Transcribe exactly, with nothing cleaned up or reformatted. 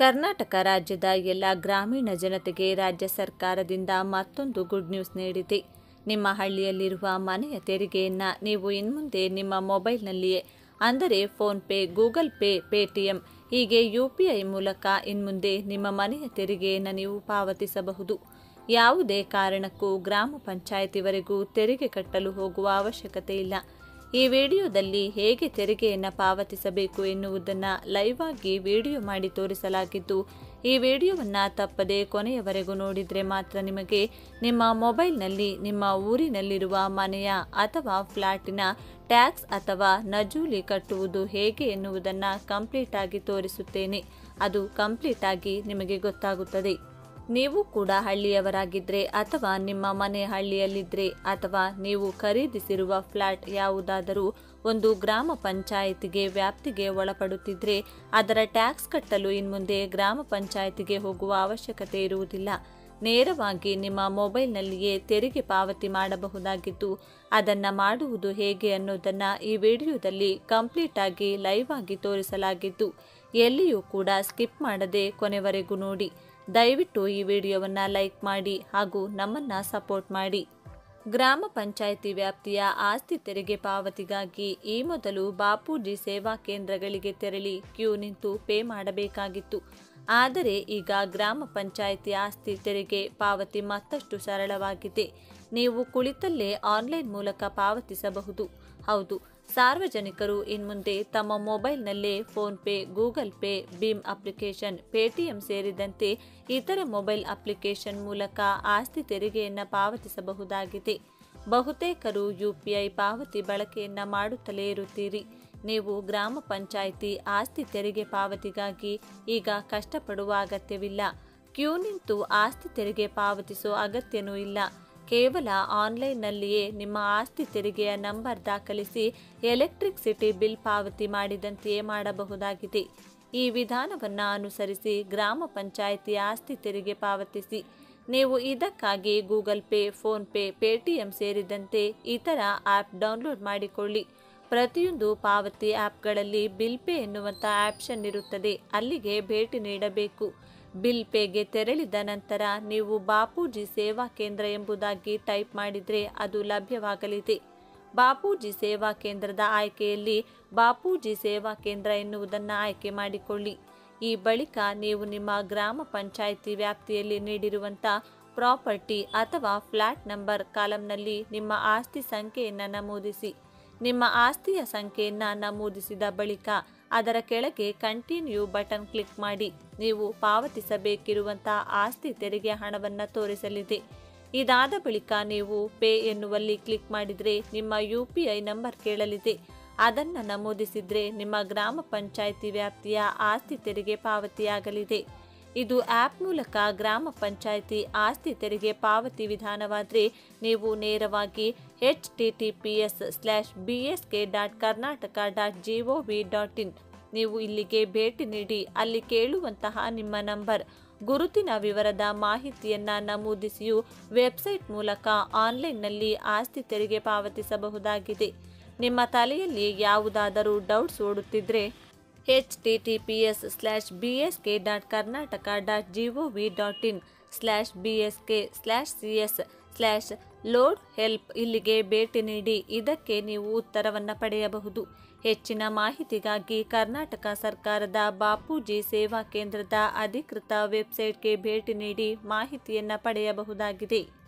ಕರ್ನಾಟಕ ರಾಜ್ಯದ ಎಲ್ಲ ಗ್ರಾಮೀಣ ಜನತೆಗೆ ರಾಜ್ಯ ಸರ್ಕಾರದಿಂದ ಮತ್ತೊಂದು ಗುಡ್ ನ್ಯೂಸ್ ನೀಡಿದೆ. ನಿಮ್ಮ ಹಳ್ಳಿಯಲ್ಲಿರುವ ಮನೆಯ ತೆರಿಗೆಯನ್ನು ನೀವು ಇನ್ಮುಂದೆ ನಿಮ್ಮ ಮೊಬೈಲ್ನಲ್ಲಿಯೇ ಅಂದರೆ ಫೋನ್ಪೇ, ಗೂಗಲ್ ಪೇ, ಪೇಟಿಎಂ ಹೀಗೆ ಯು ಪಿ ಐ ಮೂಲಕ ಇನ್ಮುಂದೆ ನಿಮ್ಮ ಮನೆಯ ತೆರಿಗೆಯನ್ನು ನೀವು ಪಾವತಿಸಬಹುದು. ಯಾವುದೇ ಕಾರಣಕ್ಕೂ ಗ್ರಾಮ ಪಂಚಾಯಿತಿವರೆಗೂ ತೆರಿಗೆ ಕಟ್ಟಲು ಹೋಗುವ ಅವಶ್ಯಕತೆ ಇಲ್ಲ. ಈ ವಿಡಿಯೋದಲ್ಲಿ ಹೇಗೆ ತೆರಿಗೆಯನ್ನು ಪಾವತಿಸಬೇಕು ಎನ್ನುವುದನ್ನು ಲೈವ್ ಆಗಿ ವಿಡಿಯೋ ಮಾಡಿ ತೋರಿಸಲಾಗಿದ್ದು, ಈ ವಿಡಿಯೋವನ್ನು ತಪ್ಪದೆ ಕೊನೆಯವರೆಗೂ ನೋಡಿದರೆ ಮಾತ್ರ ನಿಮಗೆ ನಿಮ್ಮ ಮೊಬೈಲ್ನಲ್ಲಿ ನಿಮ್ಮ ಊರಿನಲ್ಲಿರುವ ಮನೆಯ ಅಥವಾ ಫ್ಲಾಟಿನ ಟ್ಯಾಕ್ಸ್ ಅಥವಾ ನಜೂಲಿ ಕಟ್ಟುವುದು ಹೇಗೆ ಎನ್ನುವುದನ್ನು ಕಂಪ್ಲೀಟ್ ಆಗಿ ತೋರಿಸುತ್ತೇನೆ. ಅದು ಕಂಪ್ಲೀಟ್ ಆಗಿ ನಿಮಗೆ ಗೊತ್ತಾಗುತ್ತದೆ. ನೀವು ಕೂಡ ಹಳ್ಳಿಯವರಾಗಿದ್ದರೆ ಅಥವಾ ನಿಮ್ಮ ಮನೆ ಹಳ್ಳಿಯಲ್ಲಿದ್ದರೆ ಅಥವಾ ನೀವು ಖರೀದಿಸಿರುವ ಫ್ಲಾಟ್ ಯಾವುದಾದರೂ ಒಂದು ಗ್ರಾಮ ಪಂಚಾಯಿತಿಗೆ ವ್ಯಾಪ್ತಿಗೆ ಒಳಪಡುತ್ತಿದ್ದರೆ ಅದರ ಟ್ಯಾಕ್ಸ್ ಕಟ್ಟಲು ಇನ್ಮುಂದೆ ಗ್ರಾಮ ಪಂಚಾಯಿತಿಗೆ ಹೋಗುವ ಅವಶ್ಯಕತೆ ಇರುವುದಿಲ್ಲ. ನೇರವಾಗಿ ನಿಮ್ಮ ಮೊಬೈಲ್ನಲ್ಲಿಯೇ ತೆರಿಗೆ ಪಾವತಿ ಮಾಡಬಹುದಾಗಿದ್ದು, ಅದನ್ನು ಮಾಡುವುದು ಹೇಗೆ ಅನ್ನೋದನ್ನು ಈ ವಿಡಿಯೋದಲ್ಲಿ ಕಂಪ್ಲೀಟ್ ಆಗಿ ಲೈವ್ ಆಗಿ ತೋರಿಸಲಾಗಿದ್ದು, ಎಲ್ಲಿಯೂ ಕೂಡ ಸ್ಕಿಪ್ ಮಾಡದೆ ಕೊನೆವರೆಗೂ ನೋಡಿ. ದಯವಿಟ್ಟು ಈ ವಿಡಿಯೋವನ್ನು ಲೈಕ್ ಮಾಡಿ ಹಾಗೂ ನಮ್ಮನ್ನು ಸಪೋರ್ಟ್ ಮಾಡಿ. ಗ್ರಾಮ ಪಂಚಾಯಿತಿ ವ್ಯಾಪ್ತಿಯ ಆಸ್ತಿ ತೆರಿಗೆ ಪಾವತಿಗಾಗಿ ಈ ಮೊದಲು ಬಾಪೂಜಿ ಸೇವಾ ಕೇಂದ್ರಗಳಿಗೆ ತೆರಳಿ ಕ್ಯೂ ನಿಂತು ಪೇ ಮಾಡಬೇಕಾಗಿತ್ತು. ಆದರೆ ಈಗ ಗ್ರಾಮ ಪಂಚಾಯಿತಿ ಆಸ್ತಿ ತೆರಿಗೆ ಪಾವತಿ ಮತ್ತಷ್ಟು ಸರಳವಾಗಿದೆ. ನೀವು ಕುಳಿತಲ್ಲೇ ಆನ್ಲೈನ್ ಮೂಲಕ ಪಾವತಿಸಬಹುದು. ಹೌದು, ಸಾರ್ವಜನಿಕರು ಇನ್ಮುಂದೆ ತಮ್ಮ ಮೊಬೈಲ್ನಲ್ಲೇ ಫೋನ್ಪೇ, ಗೂಗಲ್ ಪೇ, ಭೀಮ್ ಅಪ್ಲಿಕೇಶನ್, ಪೇಟಿಎಂ ಸೇರಿದಂತೆ ಇತರೆ ಮೊಬೈಲ್ ಅಪ್ಲಿಕೇಶನ್ ಮೂಲಕ ಆಸ್ತಿ ತೆರಿಗೆಯನ್ನು ಪಾವತಿಸಬಹುದಾಗಿದೆ. ಬಹುತೇಕರು ಯು ಪಿ ಐ ಪಾವತಿ ಬಳಕೆಯನ್ನು ಮಾಡುತ್ತಲೇ ಇರುತ್ತೀರಿ. ನೀವು ಗ್ರಾಮ ಪಂಚಾಯಿತಿ ಆಸ್ತಿ ತೆರಿಗೆ ಪಾವತಿಗಾಗಿ ಈಗ ಕಷ್ಟಪಡುವ ಅಗತ್ಯವಿಲ್ಲ. ಕ್ಯೂ ನಿಂತು ಆಸ್ತಿ ತೆರಿಗೆ ಪಾವತಿಸೋ ಅಗತ್ಯನೂ ಇಲ್ಲ. ಕೇವಲ ಆನ್ಲೈನ್ನಲ್ಲಿಯೇ ನಿಮ್ಮ ಆಸ್ತಿ ತೆರಿಗೆಯ ನಂಬರ್ ದಾಖಲಿಸಿ ಎಲೆಕ್ಟ್ರಿಸಿಟಿ ಬಿಲ್ ಪಾವತಿ ಮಾಡಿದಂತೆಯೇ ಮಾಡಬಹುದಾಗಿದೆ. ಈ ವಿಧಾನವನ್ನು ಅನುಸರಿಸಿ ಗ್ರಾಮ ಪಂಚಾಯಿತಿ ಆಸ್ತಿ ತೆರಿಗೆ ಪಾವತಿಸಿ. ನೀವು ಇದಕ್ಕಾಗಿ ಗೂಗಲ್ ಪೇ, ಫೋನ್ಪೇ, ಪೇಟಿಎಂ ಸೇರಿದಂತೆ ಇತರ ಆ್ಯಪ್ ಡೌನ್ಲೋಡ್ ಮಾಡಿಕೊಳ್ಳಿ. ಪ್ರತಿಯೊಂದು ಪಾವತಿ ಆ್ಯಪ್ಗಳಲ್ಲಿ ಬಿಲ್ ಪೇ ಎನ್ನುವಂಥ ಆಪ್ಷನ್ ಇರುತ್ತದೆ. ಅಲ್ಲಿಗೆ ಭೇಟಿ ನೀಡಬೇಕು. ಬಿಲ್ ಪೇಗೆ ತೆರಳಿದ ನಂತರ ನೀವು ಬಾಪೂಜಿ ಸೇವಾ ಕೇಂದ್ರ ಎಂಬುದಾಗಿ ಟೈಪ್ ಮಾಡಿದರೆ ಅದು ಲಭ್ಯವಾಗಲಿದೆ. ಬಾಪೂಜಿ ಸೇವಾ ಕೇಂದ್ರದ ಆಯ್ಕೆಯಲ್ಲಿ ಬಾಪೂಜಿ ಸೇವಾ ಕೇಂದ್ರ ಎನ್ನುವುದನ್ನು ಆಯ್ಕೆ ಮಾಡಿಕೊಳ್ಳಿ. ಈ ಬಳಿಕ ನೀವು ನಿಮ್ಮ ಗ್ರಾಮ ಪಂಚಾಯಿತಿ ವ್ಯಾಪ್ತಿಯಲ್ಲಿ ನೀಡಿರುವಂಥ ಪ್ರಾಪರ್ಟಿ ಅಥವಾ ಫ್ಲಾಟ್ ನಂಬರ್ ಕಾಲಂನಲ್ಲಿ ನಿಮ್ಮ ಆಸ್ತಿ ಸಂಖ್ಯೆಯನ್ನು ನಮೂದಿಸಿ. ನಿಮ್ಮ ಆಸ್ತಿಯ ಸಂಖ್ಯೆಯನ್ನು ನಮೂದಿಸಿದ ಬಳಿಕ ಅದರ ಕೆಳಗೆ ಕಂಟಿನ್ಯೂ ಬಟನ್ ಕ್ಲಿಕ್ ಮಾಡಿ. ನೀವು ಪಾವತಿಸಬೇಕಿರುವಂಥ ಆಸ್ತಿ ತೆರಿಗೆ ಹಣವನ್ನು ತೋರಿಸಲಿದೆ. ಇದಾದ ಬಳಿಕ ನೀವು ಪೇ ಎನ್ನುವಲ್ಲಿ ಕ್ಲಿಕ್ ಮಾಡಿದರೆ ನಿಮ್ಮ ಯು ಪಿ ಐ ನಂಬರ್ ಕೇಳಲಿದೆ. ಅದನ್ನು ನಮೂದಿಸಿದರೆ ನಿಮ್ಮ ಗ್ರಾಮ ಪಂಚಾಯಿತಿ ವ್ಯಾಪ್ತಿಯ ಆಸ್ತಿ ತೆರಿಗೆ ಪಾವತಿಯಾಗಲಿದೆ. ಇದು ಆ್ಯಪ್ ಮೂಲಕ ಗ್ರಾಮ ಪಂಚಾಯಿತಿ ಆಸ್ತಿ ತೆರಿಗೆ ಪಾವತಿ ವಿಧಾನವಾದರೆ ನೀವು ನೇರವಾಗಿ H T T P S slash B S K dot Karnataka dot G O V dot in ನೀವು ಇಲ್ಲಿಗೆ ಭೇಟಿ ನೀಡಿ ಅಲ್ಲಿ ಕೇಳುವಂತಹ ನಿಮ್ಮ ನಂಬರ್, ಗುರುತಿನ ವಿವರದ ಮಾಹಿತಿಯನ್ನು ನಮೂದಿಸಿಯೂ ವೆಬ್ಸೈಟ್ ಮೂಲಕ ಆನ್ಲೈನ್ನಲ್ಲಿ ಆಸ್ತಿ ತೆರಿಗೆ ಪಾವತಿಸಬಹುದಾಗಿದೆ. ನಿಮ್ಮ ತಲೆಯಲ್ಲಿ ಯಾವುದಾದರೂ ಡೌಟ್ಸ್ ಓಡುತ್ತಿದ್ದರೆ H T T P S slash B S K dot Karnataka dot G O V dot in slash B S K slash C S slash load help ಇಲ್ಲಿಗೆ ಭೇಟಿ ನೀಡಿ ಇದಕ್ಕೆ ನೀವು ಉತ್ತರವನ್ನು ಪಡೆಯಬಹುದು. ಹೆಚ್ಚಿನ ಮಾಹಿತಿಗಾಗಿ ಕರ್ನಾಟಕ ಸರ್ಕಾರದ ಬಾಪೂಜಿ ಸೇವಾ ಕೇಂದ್ರದ ಅಧಿಕೃತ ವೆಬ್ಸೈಟ್ಗೆ ಭೇಟಿ ನೀಡಿ ಮಾಹಿತಿಯನ್ನು ಪಡೆಯಬಹುದಾಗಿದೆ.